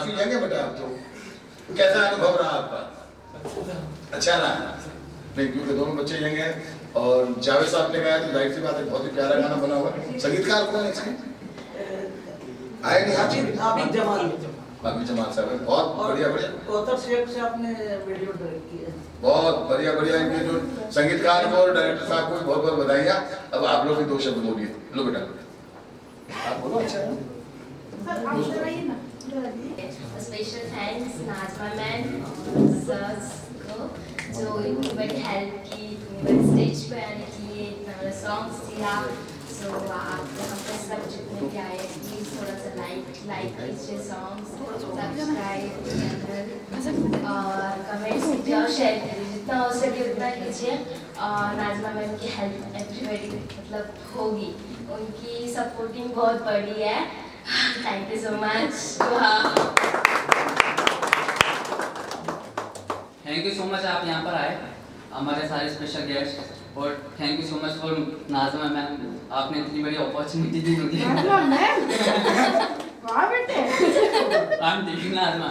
काफी यंग है बेटा आप तो, कैसा अनुभव रहा आपका? अच्छा रहा? नहीं, क्योंकि दोनों बच्चे यंग हैं और जावेद साहब ने गाया तो जाहिर सी बात है बहुत ही प्यारा गाना बना हुआ है। संगीतकार कौन है इसमें? आए नहीं आबिद जमाल साहब, बहुत बढ़िया बढ़िया। कोतर शेख से आपने वीडियो डायरेक्ट किया है। बहुत बढ़िया बढ़िया, इनके जो संगीतकार को और डायरेक्टर साहब को बहुत बहुत बधाइयाँ। अब आप लोग भी दो शब्द बोलिए। लो बेटा आप बोलो। अच्छा है, special thanks Najma ma'am sir को जो इतनी बड़ी हेल्प की, इतनी बड़ी स्टेज पे आने की, इतना बड़ा सॉन्ग्स दिया। सो आप यहाँ पे सब जितने भी आए प्लीज़ थोड़ा सा लाइक कीजिए सॉन्ग्स, सब्सक्राइब और कमेंट्स कीजिए और शेयर कीजिए, जितना हो सके उतना कीजिए। और नाजमा मैम की हेल्प एवरीबडी मतलब होगी, उनकी सपोर्टिंग बहुत बड़ी है। Thank you so much. Thank you so much आप यहाँ पर आए, हमारे सारे स्पेशल गेस्ट, और thank you so much for Nazma ma'am, आपने इतनी बड़ी अपॉर्चुनिटी दी मुझे। नाजमा मैम वाह बेटे हम देखी नाजमा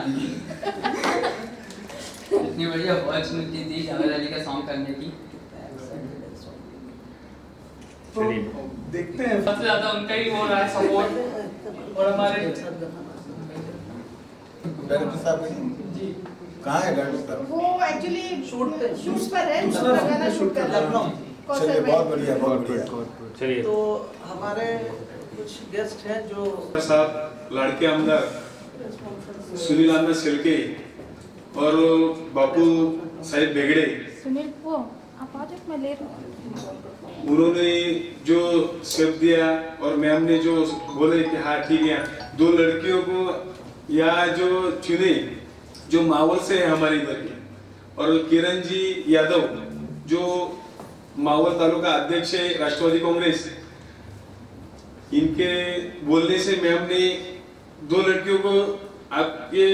इतनी बड़ी अपॉर्चुनिटी दी जावेद अली का सॉन्ग करने की। तो देखते हैं सबसे ज़्यादा उनका ही हो रहा है सपोर्ट, और हमारे डायरेक्टर साहब जी कहाँ है? डायरेक्टर साहब वो एक्चुअली शूट पर है, दूसरा गाना शूट कर रहा है। चलिए बहुत बढ़िया बहुत बढ़िया। चलिए तो हमारे कुछ गेस्ट हैं जो साहब लाड़के आमदार सुनील आनंद सिलके और बापू साहिब बेगड़े, सुनील वो आप आ जाओ, मैं ले रहा हूँ। उन्होंने जो शब्द दिया और मैम ने जो बोले कि हाँ ठीक है, दो लड़कियों को या जो चुने जो मावल से है हमारे इधर के, और किरण जी यादव जो मावल तालुका अध्यक्ष है राष्ट्रवादी कांग्रेस, इनके बोलने से मैम ने दो लड़कियों को आपके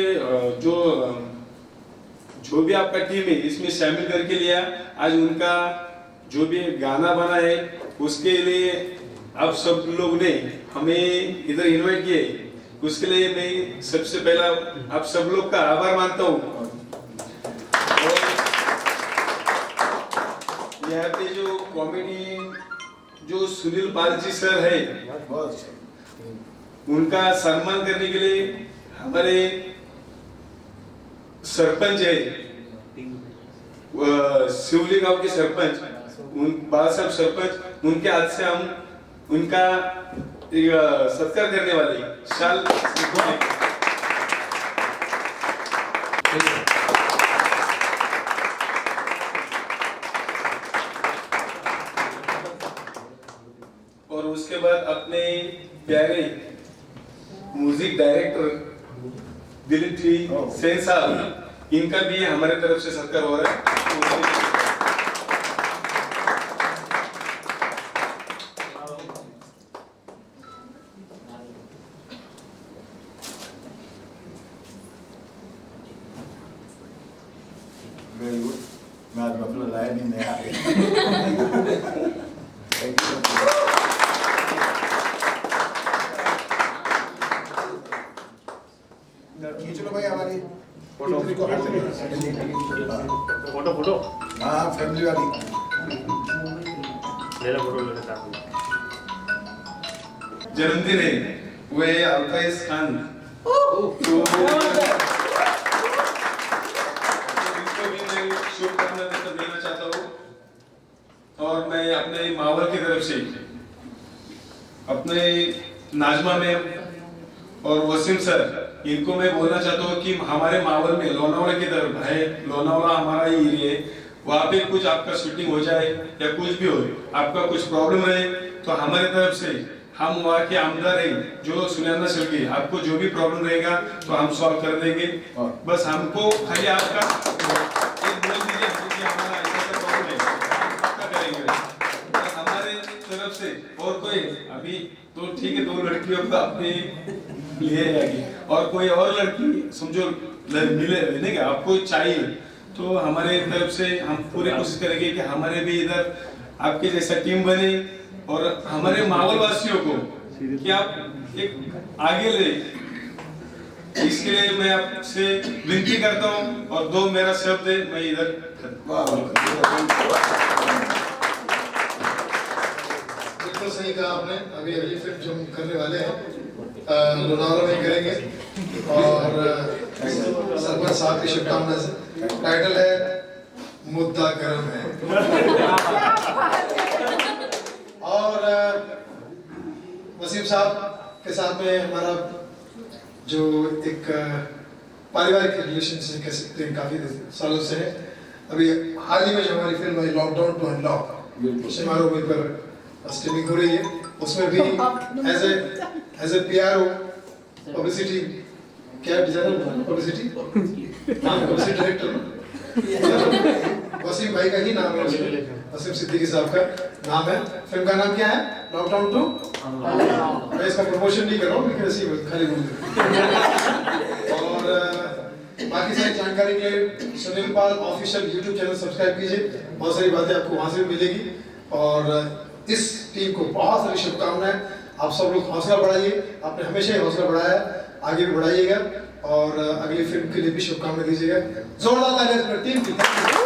जो भी आपका टीम है इसमें शामिल करके लिया। आज उनका जो भी गाना बना है उसके लिए आप सब लोग ने हमें इधर इनवाइट किए, उसके लिए मैं सबसे पहला आप सब लोग का आभार मानता हूँ। और यहाँ पे जो कॉमेडी जो सुनील पाल जी सर है, उनका सम्मान करने के लिए हमारे सरपंच है शिवली गांव के सरपंच बाबा साहब सरपंच, उनके हाथ से हम उनका सत्कार करने वाले शाल और उसके बाद अपने प्यारे म्यूजिक डायरेक्टर दिलीप जी सेन साहब, इनका भी हमारे तरफ से सत्कार हो रहा है। Very good. मैं आज मफलर लाया नहीं, नया खींच लो भाई हमारी फोटो फोटो हाँ फैमिली वाली ले लो फोटो ले लेता हूँ। जन्मदिन है वो है अल्फाइज खान, तो इनको भी मैं शुभकामनाएं देना चाहता हूँ। और मैं अपने मावल की तरफ से अपने नाजमा मैम और वसीम सर, इनको मैं बोलना चाहता हूँ कि हमारे मावल में लोनावाला की तरफ है, लोनावाला हमारा ही एरिया है, वहाँ पे कुछ आपका शूटिंग हो जाए या कुछ भी हो, आपका कुछ प्रॉब्लम रहे तो हमारे तरफ से हम वहाँ के आमदार हैं जो सुनंदा सिल्की, आपको जो भी प्रॉब्लम रहेगा तो हम सॉल्व कर देंगे। बस हमको खाली आपका एक बोल दीजिए कि हमारा ऐसा प्रॉब्लम है, पक्का करेंगे हमारे तरफ से। और कोई अभी तो ठीक है, दो लड़कियों को अपने लिए जाएगी और कोई और लड़की समझो मिले नहीं क्या आपको चाहिए तो हमारे तरफ से हम पूरी कोशिश करेंगे कि हमारे भी इधर आपके जैसा टीम बने और हमारे मावल वासियों को कि आप एक आगे ले इसके लिए मैं आपसे विनती करता हूँ और 2 मेरा शब्द है मैं इधर। बिल्कुल सही कहा आपने। अभी अगली फिल्म जो हम करने वाले हैं लोनावला में करेंगे और सरपंच साहब की शुभकामना से टाइटल है मुद्दा गर्म है। और वसीम साहब के साथ में हमारा जो एक पारिवारिक रिलेशनशिप कह सकते हैं काफी सालों से है। अभी हाल ही में जो हमारी फिल्म है लॉकडाउन टू अनलॉक समारोह में पर स्ट्रीमिंग हो रही है, उसमें भी एज ए PRO पब्लिसिटी क्या डिजाइनर पब्लिसिटी डायरेक्टर वसीम भाई का ही नाम है, वसीम सिद्दीकी साहब का नाम है। फिल्म का नाम क्या है? Lockdown two. मैं इसका प्रमोशन नहीं कर रहा हूँ लेकिन ऐसी खाली बोल और बाकी सारी जानकारी के लिए Sunil Pal official YouTube channel subscribe कीजिए। बहुत सारी बातें आपको वहाँ से भी मिलेगी और इस टीम को बहुत सारी शुभकामनाएं। आप सब लोग हौसला बढ़ाइए, आपने हमेशा ही हौसला बढ़ाया, आगे भी बढ़ाइएगा और अगली फिल्म के लिए भी शुभकामनाएं दीजिएगा। जोरदार तालियां टीम की।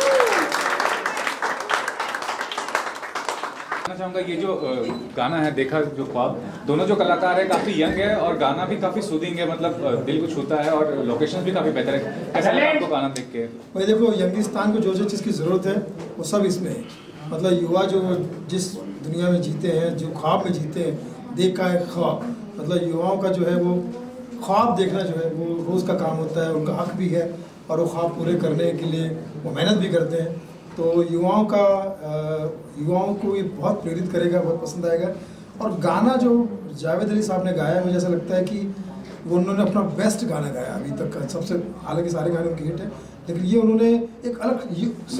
चाहूँगा ये जो गाना है देखा जो ख्वाब, दोनों जो कलाकार है काफी यंग है और गाना भी काफी सूदिंग है, मतलब दिल को छूता है और लोकेशन भी काफी बेहतर है। कैसा लगा आपको गाना देख के? भाई देखो, यंगिस्तान को जो जो चीज़ की ज़रूरत है वो सब इसमें है। मतलब युवा जो जिस दुनिया में जीते हैं, जो ख्वाब में जीते हैं, देख का एक ख्वाब, मतलब युवाओं का जो है वो ख्वाब देखना जो है वो रोज़ का काम होता है, उनका हक भी है और वो ख्वाब पूरे करने के लिए वो मेहनत भी करते हैं। तो युवाओं को ये बहुत प्रेरित करेगा, बहुत पसंद आएगा। और गाना जो जावेद अली साहब ने गाया है, मुझे ऐसा लगता है कि वो उन्होंने अपना बेस्ट गाना गाया अभी तक का सबसे। हालांकि सारे गाने उनके हिट है लेकिन ये उन्होंने एक अलग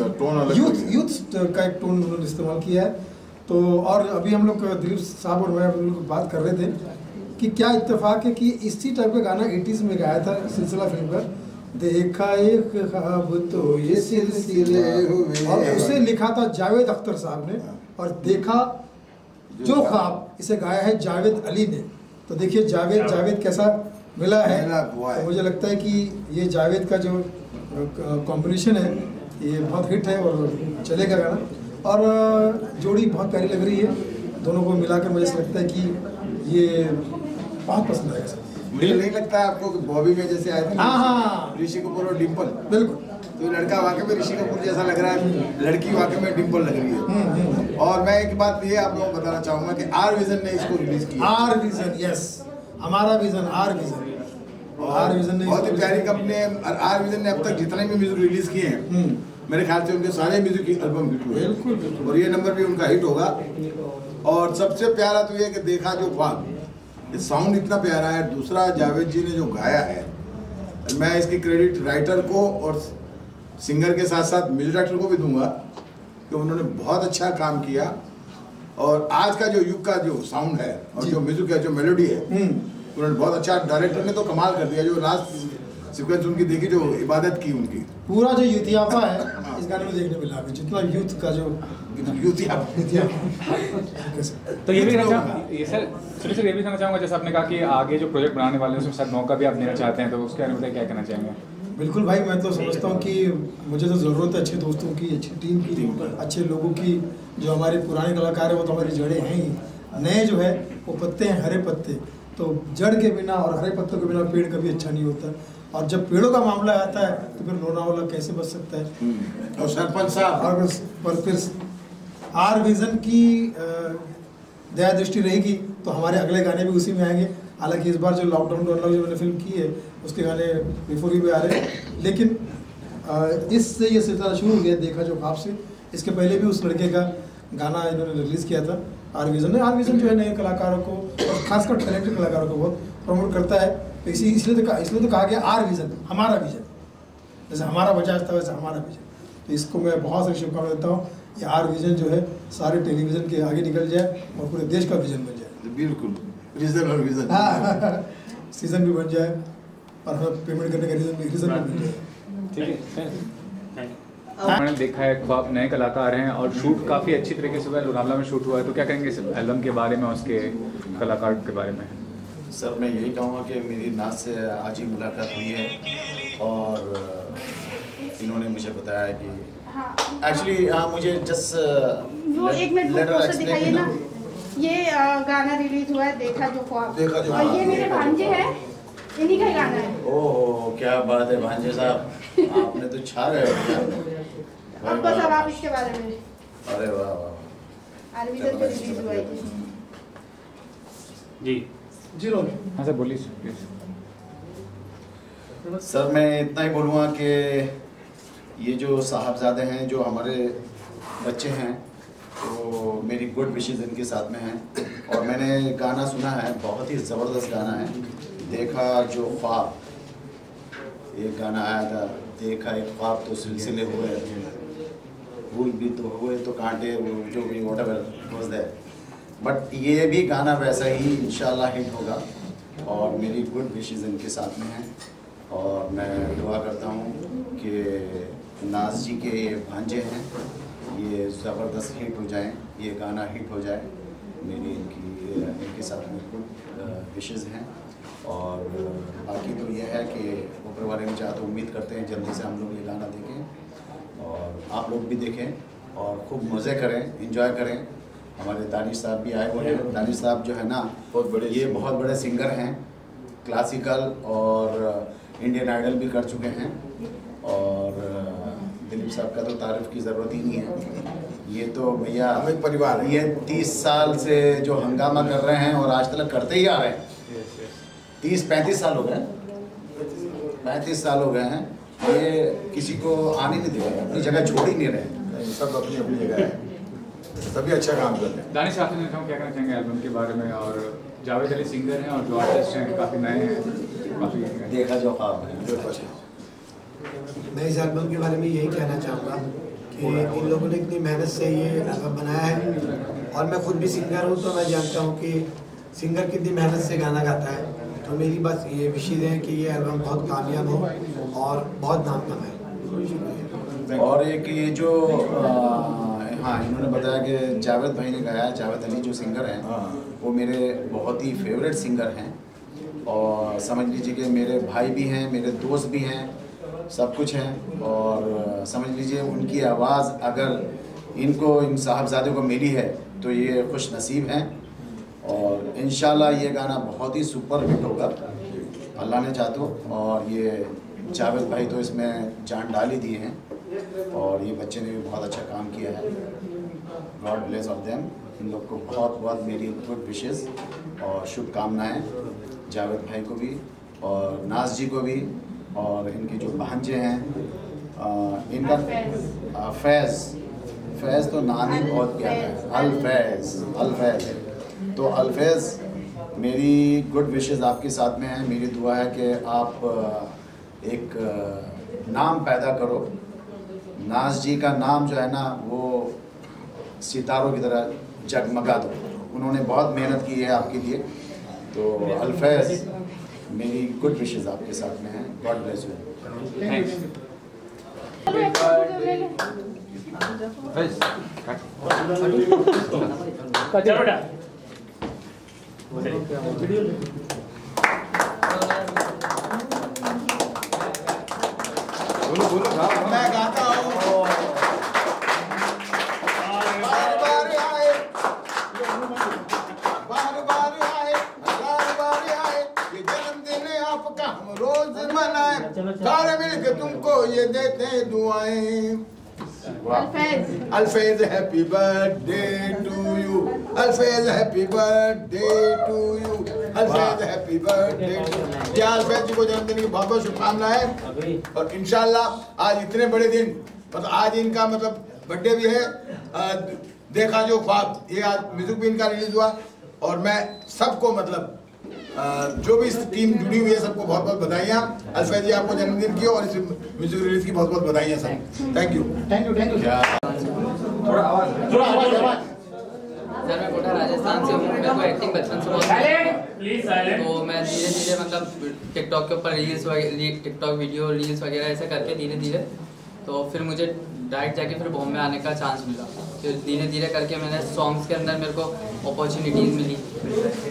यूथ का एक टोन उन्होंने इस्तेमाल किया है। तो और अभी हम लोग दिलीप साहब और मैं हम लोग बात कर रहे थे कि क्या इत्तेफाक है कि इसी टाइप का गाना 80s में गाया था सिलसिला फिल्म का, देखा एक ख्वाब तो ये सिलसिले हुए, और उसे लिखा था जावेद अख्तर साहब ने और देखा जो ख्वाब इसे गाया है जावेद अली ने। तो देखिए जावेद कैसा मिला है। तो मुझे लगता है कि ये जावेद का जो कॉम्बिनेशन है ये बहुत हिट है और चलेगा गाना और जोड़ी बहुत प्यारी लग रही है। दोनों को मिलाकर मुझे ऐसा लगता है कि ये बहुत पसंद आएगा सर। मुझे नहीं लगता है आपको कि बॉबी में जैसे आए थे हाँ ऋषि कपूर और डिम्पल, बिल्कुल, तो लड़का वाकई में ऋषि कपूर जैसा लग रहा है, लड़की वाकई में डिम्पल लग रही है। और मैं एक बात ये आप लोगों को बताना चाहूंगा कि आर विजन ने इसको रिलीज किया। आर विजन, यस, हमारा विजन आर विजन ने बहुत ही प्यारी कंपनी है। आर विजन ने अब तक जितने भी म्यूजिक रिलीज किए हैं मेरे ख्याल से उनके सारे म्यूजिक एल्बम हिट हुए, बिल्कुल, और ये नंबर भी उनका हिट होगा। और सबसे प्यारा तो ये कि देखा जो ख्वाब, साउंड इतना प्यारा है। दूसरा जावेद जी ने जो गाया है, मैं इसकी क्रेडिट राइटर को और सिंगर के साथ साथ म्यूजिक डायरेक्टर को भी दूंगा कि उन्होंने बहुत अच्छा काम किया। और आज का जो युग का जो साउंड है और जो म्यूजिक है, जो मेलोडी है, उन्होंने बहुत अच्छा, डायरेक्टर ने तो कमाल कर दिया। जो लास्ट सीक्वेंस उनकी देखी, जो इबादत की उनकी, पूरा जो यूथियापा है इस गाने में देखने मिला, जितना यूथ का जो तो ये भी ये सर ये भी कहना चाहूँगा, जैसे आपने कहा कि आगे जो प्रोजेक्ट बनाने वाले हैं उसमें शायद मौका भी आप देना चाहते हैं, तो उसके बारे में क्या कहना चाहेंगे? बिल्कुल भाई, मैं तो समझता हूँ कि मुझे तो ज़रूरत है अच्छे दोस्तों की, अच्छी टीम की, अच्छे लोगों की। जो हमारे पुराने कलाकार हैं वो तो हमारी जड़ें हैं ही, नए जो है वो पत्ते हैं, हरे पत्ते। तो जड़ के बिना और हरे पत्तों के बिना पेड़ कभी अच्छा नहीं होता। और जब पेड़ों का मामला आता है तो फिर लोनावाला कैसे बच सकता है। और सरपंच साहब पर फिर आर विजन की दया दृष्टि रहेगी तो हमारे अगले गाने भी उसी में आएंगे। हालांकि इस बार जो लॉकडाउन जो मैंने फिल्म की है उसके गाने बिफोर ही भी आ रहे हैं, लेकिन इससे ये सिलसिला शुरू हो गया देखा जो ख्वाब से। इसके पहले भी उस लड़के का गाना इन्होंने रिलीज़ किया था आर विजन ने। आर विजन जो है नए कलाकारों को और खासकर टैलेंटेड कलाकारों को बहुत प्रमोट करता है। तो इसलिए तो कहा गया आर विजन, हमारा विजन, जैसे हमारा बजाज था वैसे हमारा विजन। तो इसको मैं बहुत सारी शुभकामनाएं देता हूँ। ये आर विजन जो है सारे टेलीविज़न के आगे निकल जाए और पूरे देश का विजन बन जाए। बिल्कुल, रीजन और विजन, सीजन भी बन जाए और हमें पेमेंट करने का रीजन भी बन जाए। ठीक है, मैंने देखा है ख्वाब नए कलाकार हैं और शूट काफ़ी अच्छी तरीके से लोनावला में शूट हुआ है, तो क्या कहेंगे इस एल्बम के बारे में और उसके कलाकार के बारे में? सर मैं यही कहूँगा कि मेरी नाज से आज ही मुलाकात हुई है और इन्होंने मुझे बताया कि एक्चुअली मुझे जस्ट वो एक मिनट वो पोस्टर दिखाइए ना। ये गाना रिलीज हुआ है देखा जो ख्वाब, और ये मेरे भांजे हैं, इन्हीं का ही गाना है। ओह क्या बात है भांजे साहब, आपने तो छा गए हो। अब बस अब आप इसके बारे में। अरे वाह वाह, आरवी सर पे रिलीज हुआ है जी जी रोल। हाँ सर बोलिए प्लीज। सर मैं इतना ही बोलूँगा कि ये जो साहबजादे हैं, जो हमारे बच्चे हैं, तो मेरी गुड विशेज़ इनके साथ में हैं। और मैंने गाना सुना है, बहुत ही ज़बरदस्त गाना है, देखा जो ख्वाब। एक गाना आया था, देखा एक ख्वाब तो सिलसिले हुए, भूल भी तो हुए तो कांटे, वो जो भी व्हाटएवर वाज देयर। बट ये भी गाना वैसा ही इंशाल्लाह हिट होगा और मेरी गुड विशेज़ इनके साथ में हैं। और मैं दुआ करता हूँ कि नाज जी के ये भांजे हैं, ये ज़बरदस्त हिट हो जाएं, ये गाना हिट हो जाए। मेरी इनके साथ में गुड विशेज़ हैं। और बाकी तो ये है कि ऊपर वाले में चाहते उम्मीद करते हैं जल्दी से हम लोग ये गाना देखें और आप लोग भी देखें और खूब मज़े करें, इंजॉय करें। हमारे दानिश साहब भी आए हुए हैं। दानिश साहब जो है ना बहुत बड़े सिंगर हैं, क्लासिकल और इंडियन आइडल भी कर चुके हैं। और दिलीप साहब का तो तारीफ़ की ज़रूरत ही नहीं है। ये तो भैया एक परिवार है। ये 30 साल से जो हंगामा कर रहे हैं और आज तक करते ही आ रहे हैं। 30-35 साल हो गए, 35 साल हो गए हैं। ये किसी को आने नहीं दे रहे, अपनी जगह छोड़ ही नहीं रहे। सब अपनी अपनी जगह है, सभी अच्छा काम कर रहे हैं। दानिश आप क्या कहना चाहेंगे एल्बम के बारे में? और जावेद अली सिंगर हैं और जो आर्टिस्ट हैं काफ़ी नए हैं, काफ़ी देखा जो ख्वाब है। मैं इस एल्बम के बारे में यही कहना चाहूँगा कि इन लोगों ने इतनी मेहनत से ये एल्बम बनाया है और मैं खुद भी सिंगर हूँ, तो मैं जानता हूँ कि सिंगर कितनी मेहनत से गाना गाता है। तो मेरी बस ये विशेष है कि ये एल्बम बहुत कामयाब हो और बहुत नाम कमाए। और एक ये जो हाँ इन्होंने बताया कि जावेद भाई ने गाया, जावेद अली जो सिंगर हैं वो मेरे बहुत ही फेवरेट सिंगर हैं। और समझ लीजिए कि मेरे भाई भी हैं, मेरे दोस्त भी हैं, सब कुछ हैं। और समझ लीजिए उनकी आवाज़ अगर इनको इन साहबजादों को मिली है तो ये खुश नसीब हैं। और इंशाल्लाह ये गाना बहुत ही सुपर हिट होगा, अल्लाह ने चाह तो। और ये जावेद भाई तो इसमें जान डाल ही दिए हैं और ये बच्चे ने भी बहुत अच्छा काम किया है। God bless of them. इन लोग को बहुत बहुत मेरी गुड विशेस और शुभकामनाएं, जावेद भाई को भी और नाज जी को भी। और इनके जो भांजे हैं इनका फैज़ तो नाम ही बहुत प्यारा है, अल-फैज़। तो अल-फैज़ मेरी गुड विशेस आपके साथ में है। मेरी दुआ है कि आप एक नाम पैदा करो। नाज जी का नाम जो है ना वो सितारों की तरह जगमगा दो। उन्होंने बहुत मेहनत की है आपके लिए। तो अल-फैज़ मेरी गुड विशेस आपके साथ में है। God bless you. मैं गाता हूँ ये जन्मदिन आपका हम रोज मनाए, सारे मिलकर तुमको ये देते हैं दुआएं। Alfaiz happy birthday to you, Alfaiz happy birthday to you, Alfaiz happy birthday to. या अल्फैज जी को जन्मदिन की बहुत बहुत शुभकामनाएं। और इंशाल्लाह आज इतने बड़े दिन, मतलब आज इनका मतलब बर्थडे भी है। देखा जो ख्वाब, ये आज म्यूजिक भी इनका रिलीज हुआ। और मैं सबको मतलब जो भी इस टीम जुड़ी हुई है सबको बहुत बहुत बधाइयाँ। अल्फैज जी आपको जन्मदिन की और इस म्यूजिक रिलीज की बहुत बहुत बधाइयाँ सब। Thank you. थोड़ा आवाज। सर मैं कोटा राजस्थान से हूँ। मेरे को एक्टिंग बचपन से बहुत तो मैं धीरे धीरे मतलब टिकटॉक के ऊपर रील्स वगैरह, टिकटॉक वीडियो रील्स वगैरह ऐसे करके धीरे धीरे तो फिर मुझे डायरेक्ट जाके फिर बॉम्बे आने का चांस मिला। फिर धीरे धीरे करके मैंने सॉन्ग्स के अंदर मेरे को अपॉर्चुनिटीज़ मिली।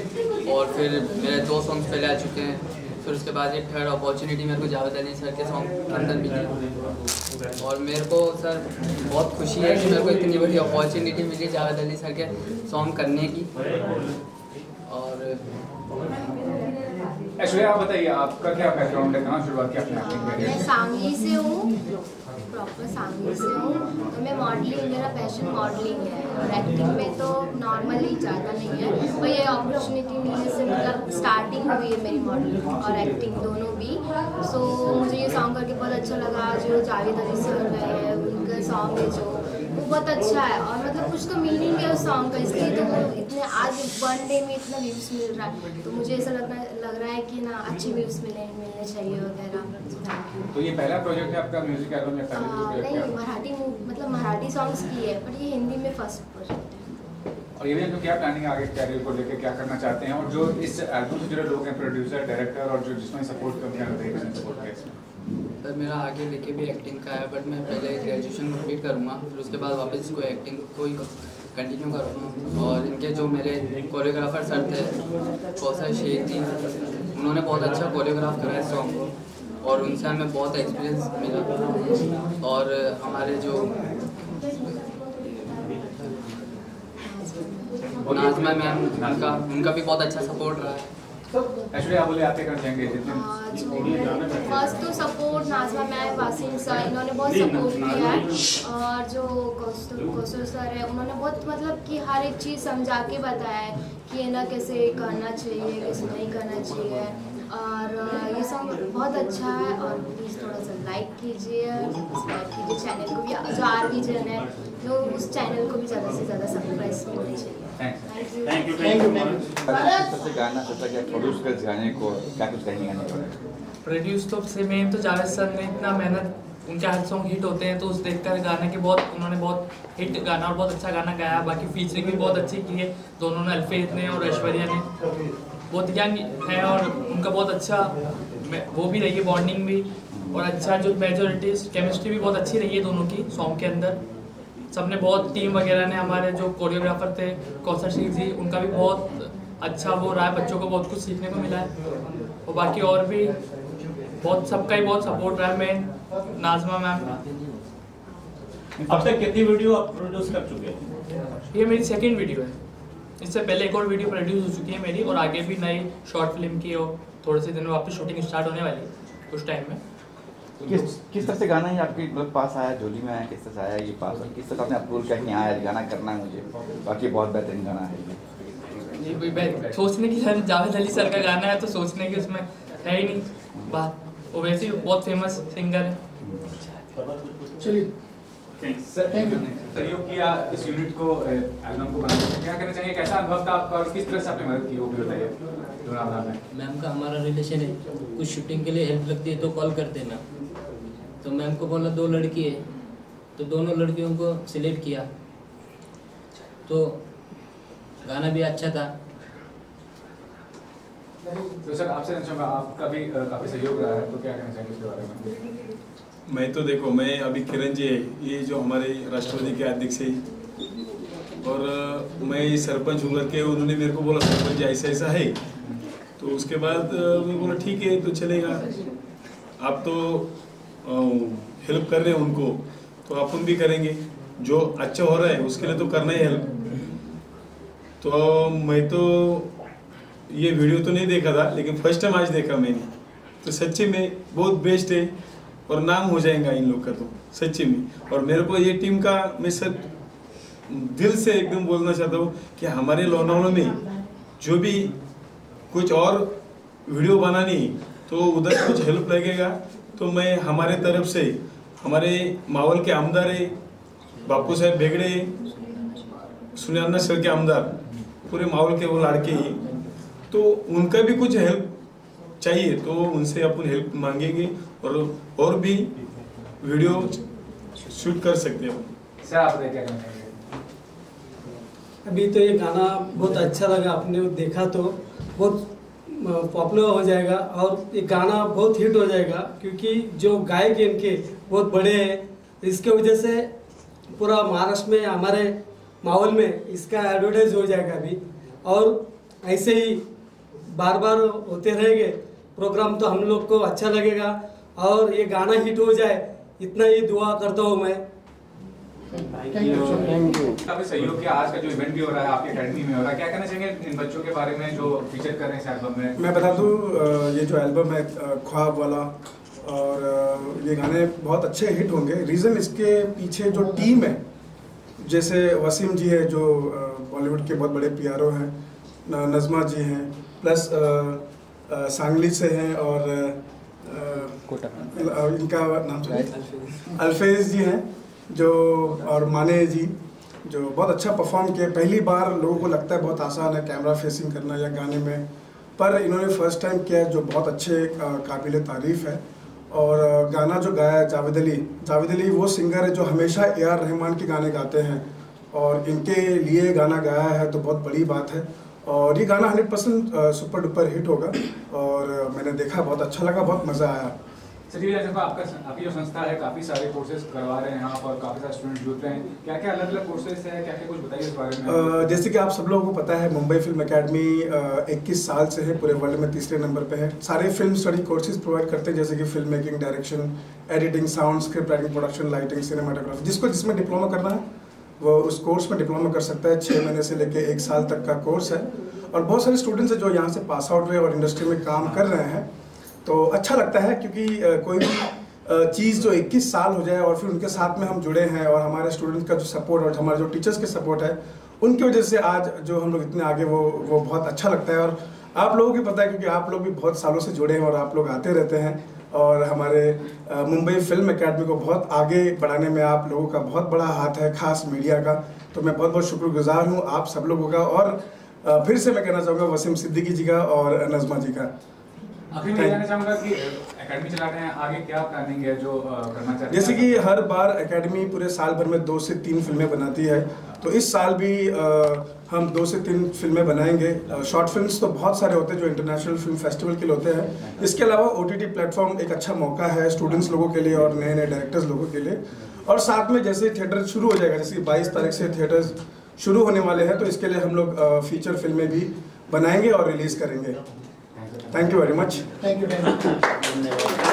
और फिर मेरे 2 सॉन्ग्स पहले आ चुके हैं, फिर उसके बाद ये थर्ड अपॉर्चुनिटी मेरे को जावेद अली सर के सॉन्ग के अंदर मिली। और मेरे को सर बहुत खुशी है कि मेरे को इतनी बड़ी अपॉर्चुनिटी मिली जावेद अली सर के सॉन्ग करने की। और ऐश्वर्या आप बताइए, आपका क्या बैकग्राउंड है, कहाँ शुरुआत की आपने एक्टिंग करियर? मैं सांगली से हूँ, प्रॉपर सांगली से हूँ। तो मैं मॉडलिंग, मेरा पैशन मॉडलिंग है और एक्टिंग में तो नॉर्मली ज़्यादा नहीं है, पर ये अपॉर्चुनिटी मिलने से मतलब स्टार्टिंग हुई है मेरी मॉडलिंग और एक्टिंग दोनों भी। सो मुझे ये सॉन्ग करके बहुत अच्छा लगा। जो जावेद अली सर है उनका सॉन्ग है जो वो बहुत अच्छा है और मतलब कुछ तो मीनिंग है उस सॉन्ग का, इसलिए तो वो इतने आज 1 डे में इतना व्यूज़ मिल रहा है। तो मुझे ऐसा लग रहा है कि ना अच्छे व्यूज़ मिलने चाहिए वगैरह। तो ये पहला प्रोजेक्ट है आपका म्यूजिक एल्बम या पहले प्रोजेक्ट है? नहीं, मराठी सॉन्ग्स की है, पर ये हिंदी में फर्स्ट प्रोजेक्ट है। और ये भी तो क्या प्लानिंग आगे कैरियर को लेकर, क्या करना चाहते हैं? और जो इस एल्बम से जुड़े लोग हैं, प्रोड्यूसर, डायरेक्टर और जो जिसमें सपोर्ट करते हैं, सपोर्ट किया इसमें? सर मेरा आगे लेके भी एक्टिंग का है, बट मैं पहले ग्रेजुएशन कंप्लीट करूँगा, फिर उसके बाद वापस इसको एक्टिंग को ही कंटिन्यू करूँगा। और इनके जो मेरे कोरियोग्राफर सर थे कौसर शेख जी, उन्होंने बहुत अच्छा कोरियोग्राफ करा है सॉन्ग को और उनसे हमें बहुत एक्सपीरियंस मिला। और हमारे जो नाज़मा मैम, उनका भी बहुत अच्छा सपोर्ट रहा है। ऐश्वर्या बोले आप क्या करना चाहेंगे? फर्स्ट तो support Nazma ma'am, Wasim sir, इन्होंने बहुत सपोर्ट किया है। और जो कौशल सर है उन्होंने बहुत मतलब कि हर एक चीज़ समझा के बताया है कि ये ना कैसे करना चाहिए, कैसे नहीं करना चाहिए। और ये सॉन्ग बहुत अच्छा है और प्लीज़ थोड़ा सा लाइक कीजिए, सब्सक्राइब कीजिए चैनल को भी, जो RVJN है जो उस चैनल को भी ज़्यादा से ज़्यादा सब्सक्राइब मिलनी चाहिए। Thank you. गाना सोचा क्या प्रोड्यूस कर गाने को, क्या कुछ कहेंगे गाने के बारे में? प्रोड्यूस तो से मेन तो जावेद सर ने इतना मेहनत, उनके हर सॉन्ग हिट होते हैं तो उस देखकर गाने के उन्होंने बहुत हिट गाना और बहुत अच्छा गाना गाया। बाकी फीचरिंग भी बहुत अच्छी की है दोनों ने, अल्फेज ने और ऐश्वर्या ने। बहुत यंग है और उनका बहुत अच्छा वो भी रही है, बॉन्डिंग भी, और अच्छा जो मेजोरिटी केमिस्ट्री भी बहुत अच्छी रही है दोनों की सॉन्ग के अंदर। सबने बहुत टीम वगैरह ने, हमारे जो कोरियोग्राफर थे कौशल शेख जी, उनका भी बहुत अच्छा वो रहा है, बच्चों को बहुत कुछ सीखने को मिला है। और बाकी और भी बहुत सबका ही बहुत सपोर्ट रहा है, मैं नाज़मा मैम। अब तक कितनी वीडियो आप प्रोड्यूस कर चुके हैं? ये मेरी 2nd वीडियो है, इससे पहले एक और वीडियो प्रोड्यूस हो चुकी है मेरी, और आगे भी नई शॉर्ट फिल्म की और थोड़े से दिन में वापस शूटिंग स्टार्ट होने वाली है कुछ टाइम में। किस तरह से गाना ही आपके पास आया, झोली में आया, किस तरह से आया ये पास, और किस तरह आपने अप्रूव किया कि हाँ गाना करना है मुझे, बाकी बहुत बेहतरीन गाना है ये? सोचने की जावेद अली सर का गाना है तो सोचने की उसमें है ही नहीं बात, वो वैसे ही बहुत फेमस सिंगर है। चलिए सहयोग किया इस यूनिट को, एल्बम को बनाने में, क्या कहना चाहिए, कैसा अनुभव था आपका और किस तरह से आपने मदद की, वो भी बताइए। मैम का हमारा रिलेशन है, कुछ शूटिंग के लिए हेल्प लगती है तो कॉल कर देना। तो मैम को बोला 2 लड़की है, तो दोनों लड़कियों को सिलेक्ट किया, तो गाना भी अच्छा था। तो सर आपसे पूछूंगा, आपका भी काफ़ी सहयोग रहा है, तो क्या कहना चाहेंगे इसके बारे में? मैं तो देखो, मैं अभी किरण जी है, ये जो हमारे राष्ट्रपति के अध्यक्ष है, और मैं सरपंच हूँ करके उन्होंने मेरे को बोला सरपंच जी ऐसा ऐसा है, तो उसके बाद मैं बोला ठीक है तो चलेगा, आप तो हेल्प कर रहे हैं उनको तो अपन भी करेंगे, जो अच्छा हो रहा है उसके लिए तो करना ही हेल्प। तो मैं तो ये वीडियो तो नहीं देखा था, लेकिन फर्स्ट टाइम आज देखा मैंने, तो सच्ची में बहुत बेस्ट है और नाम हो जाएगा इन लोग का तो सच्ची में। और मेरे को ये टीम का मैं सब दिल से एकदम बोलना चाहता हूँ कि हमारे लोनावला में जो भी कुछ और वीडियो बनानी तो उधर कुछ हेल्प लगेगा, तो मैं हमारे तरफ से, हमारे मावल के आमदार है बापू साहब बेगड़े, सुनियाना सर के आमदार, पूरे मावल के वो लड़के ही, तो उनका भी कुछ हेल्प चाहिए तो उनसे अपन हेल्प मांगेंगे और भी वीडियो शूट कर सकते हैं। सर आप क्या कहना चाहेंगे? अभी तो ये गाना बहुत अच्छा लगा, आपने देखा तो बहुत पॉपुलर हो जाएगा और ये गाना बहुत हिट हो जाएगा, क्योंकि जो गायक इनके बहुत बड़े हैं, इसके वजह से पूरा महाराष्ट्र में, हमारे माहौल में इसका एडवर्टाइज हो जाएगा अभी। और ऐसे ही बार बार होते रहेंगे प्रोग्राम तो हम लोग को अच्छा लगेगा और ये गाना हिट हो जाए, इतना ही दुआ करता हूँ मैं। काफी सहयोग किया, आज का जो इवेंट भी हो रहा है आपकी एकेडमी में हो रहा है, क्या कहना चाहेंगे इन बच्चों के बारे में जो फीचर कर रहे हैं इस एल्बम में? मैं बता दूं, ये जो एल्बम है ख्वाब वाला, और ये गाने बहुत अच्छे हिट होंगे। रीज़न इसके पीछे जो टीम है, जैसे वसीम जी है जो बॉलीवुड के बहुत बड़े पियारो हैं, नज़मा जी हैं, प्लस सांगली से हैं, और इनका नाम अल्फेज जी हैं जो, और माने जी जो बहुत अच्छा परफॉर्म किया। पहली बार लोगों को लगता है बहुत आसान है कैमरा फेसिंग करना या गाने में, पर इन्होंने फर्स्ट टाइम किया जो बहुत अच्छे काबिल तारीफ़ है। और गाना जो गाया है जावेद अली वो सिंगर है जो हमेशा AR रहमान के गाने गाते हैं, और इनके लिए गाना गाया है तो बहुत बड़ी बात है। और ये गाना 100% सुपर डुपर हिट होगा, और मैंने देखा बहुत अच्छा लगा, बहुत मज़ा आया। सचिव जी, आपकी जो संस्था है काफ़ी सारे कोर्सेज करवा रहे हैं यहाँ पर, काफ़ी सारे स्टूडेंट जुड़ रहे हैं, क्या क्या अलग अलग कोर्सेज हैं, क्या क्या कुछ बताइए इस बारे में? जैसे कि आप सब लोगों को पता है, मुंबई फिल्म एकेडमी 21 साल से है, पूरे वर्ल्ड में तीसरे नंबर पे है। सारे फिल्म स्टडी कोर्सेज प्रोवाइड करते हैं, जैसे कि film making, direction, editing, sound, script writing, production, lighting, cinematography. जिसमें डिप्लोमा करना है वो उस कोर्स में डिप्लोमा कर सकता है। 6 महीने से लेकर 1 साल तक का कोर्स है, और बहुत सारे स्टूडेंट्स हैं जो यहाँ से पास आउट हुए और इंडस्ट्री में काम कर रहे हैं। तो अच्छा लगता है क्योंकि कोई भी चीज़ जो 21 साल हो जाए और फिर उनके साथ में हम जुड़े हैं, और हमारे स्टूडेंट्स का जो सपोर्ट और हमारे जो टीचर्स के सपोर्ट है, उनकी वजह से आज जो हम लोग इतने आगे, वो बहुत अच्छा लगता है। और आप लोगों को पता है क्योंकि आप लोग भी बहुत सालों से जुड़े हैं और आप लोग आते रहते हैं, और हमारे मुंबई फिल्म एकेडमी को बहुत आगे बढ़ाने में आप लोगों का बहुत बड़ा हाथ है, खास मीडिया का। तो मैं बहुत बहुत शुक्रगुजार हूँ आप सब लोगों का, और फिर से मैं कहना चाहूँगा वसीम सिद्दीकी जी का और नज़मा जी का। आखिर में कहना चाहूँगा कि एकेडमी चला रहे हैं, आगे क्या प्लानिंग है जो करना चाहते हैं? जैसे कि हर बार एकेडमी पूरे साल भर में 2 से 3 फिल्में बनाती है, तो इस साल भी हम 2 से 3 फिल्में बनाएंगे। शॉर्ट फिल्म्स तो बहुत सारे होते हैं जो इंटरनेशनल फिल्म फेस्टिवल के लिए होते हैं। इसके अलावा OTT प्लेटफॉर्म एक अच्छा मौका है स्टूडेंट्स लोगों के लिए और नए नए डायरेक्टर्स लोगों के लिए। और साथ में जैसे थिएटर शुरू हो जाएगा, जैसे 22 तारीख से थिएटर्स शुरू होने वाले हैं, तो इसके लिए हम लोग फीचर फिल्में भी बनाएंगे और रिलीज़ करेंगे। Thank you very much. Thank you.